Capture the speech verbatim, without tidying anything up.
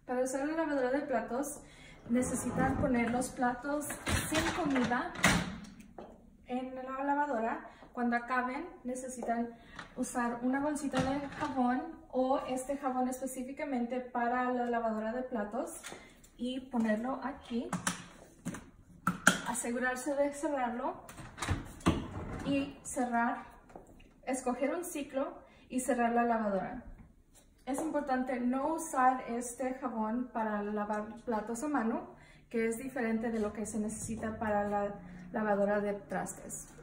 Para usar la lavadora de platos, necesitan poner los platos sin comida en la lavadora. Cuando acaben, necesitan usar una bolsita de jabón o este jabón específicamente para la lavadora de platos y ponerlo aquí. Asegurarse de cerrarlo y cerrar, escoger un ciclo y cerrar la lavadora. Es importante no usar este jabón para lavar platos a mano, que es diferente de lo que se necesita para la lavadora de trastes.